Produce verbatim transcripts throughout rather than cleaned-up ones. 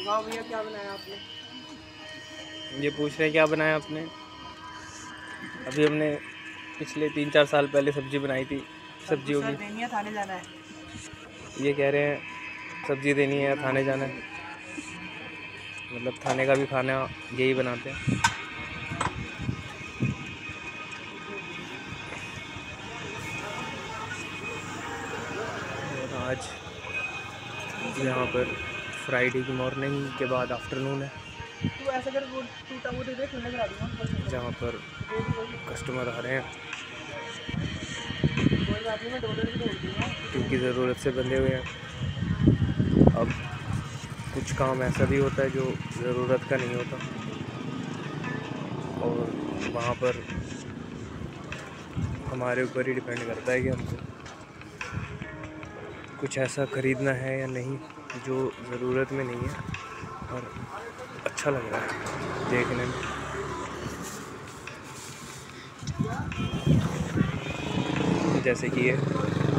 वाह भैया, क्या बनाया आपने? ये पूछ रहे हैं क्या बनाया आपने। अभी हमने पिछले तीन चार साल पहले सब्जी बनाई थी। सब्जी होगी, देनी है, थाने जाना है। ये कह रहे हैं सब्जी देनी है, थाने जाना है। मतलब थाने का भी खाना यही बनाते हैं। और आज यहाँ पर फ्राइडे की मॉर्निंग के बाद आफ्टरनून है, तू ऐसा कर, वो टूटा वो दे दे, खुलने करा दूंगा। जहाँ पर कस्टमर आ रहे हैं क्योंकि ज़रूरत से बंधे हुए हैं। अब कुछ काम ऐसा भी होता है जो ज़रूरत का नहीं होता, और वहाँ पर हमारे ऊपर ही डिपेंड करता है कि हमको कुछ ऐसा ख़रीदना है या नहीं जो ज़रूरत में नहीं है और अच्छा लग रहा है देखने में। जैसे कि ये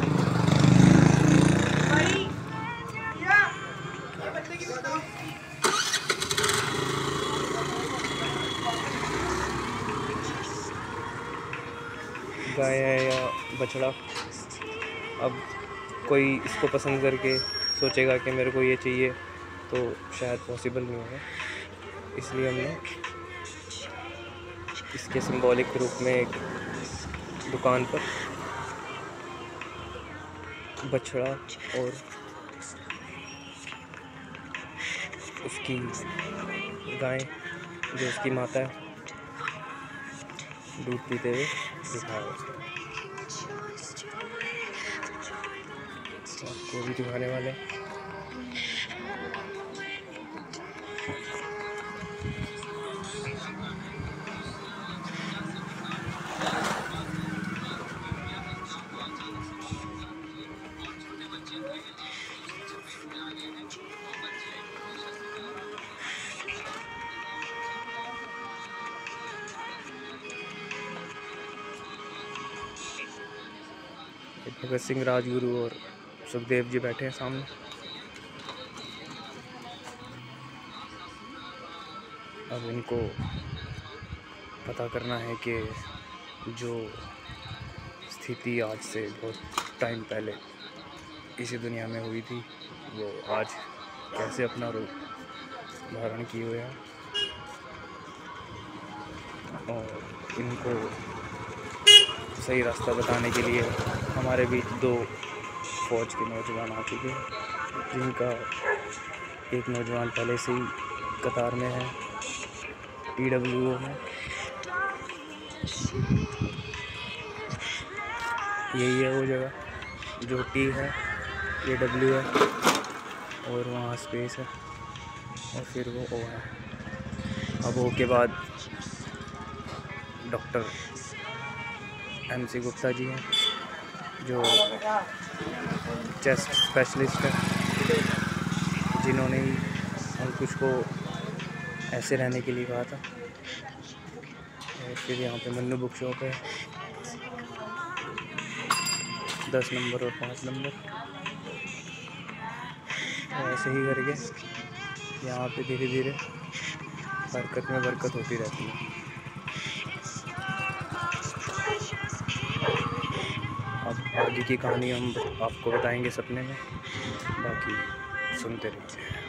गाय है या बछड़ा। अब कोई इसको पसंद करके सोचेगा कि मेरे को ये चाहिए, तो शायद पॉसिबल नहीं होगा। इसलिए हमने इसके सिंबॉलिक रूप में एक दुकान पर बछड़ा और उसकी गाय, जो उसकी माता है, दूध पीते हुए दिखाया उसको। आपको भी दिखाने वाले हैं। भगत सिंह, राजगुरु और सुखदेव जी बैठे हैं सामने। अब इनको पता करना है कि जो स्थिति आज से बहुत टाइम पहले इसी दुनिया में हुई थी, वो आज कैसे अपना रूप धारण किए हुए हैं। और इनको सही रास्ता बताने के लिए हमारे बीच दो फौज के नौजवान आ चुके हैं, जिनका एक नौजवान पहले से ही कतार में है, टी डब्ल्यू ओ में। यही है वो जगह, जो टी है, ये डब्ल्यू है, और वहाँ स्पेस है, और फिर वो ओ है। अब ओ के बाद doctor M C Gupta ji हैं, जो चेस्ट स्पेशलिस्ट है, जिन्होंने ही अंकुश को ऐसे रहने के लिए कहा था। और फिर यहाँ पे मन्नू बुक शॉप है, दस नंबर और पाँच नंबर। ऐसे ही करके यहाँ पे धीरे धीरे बरकत में बरकत होती रहती है। अब आगे की कहानी हम आपको बताएंगे सपने में, बाकी सुनते रहिए।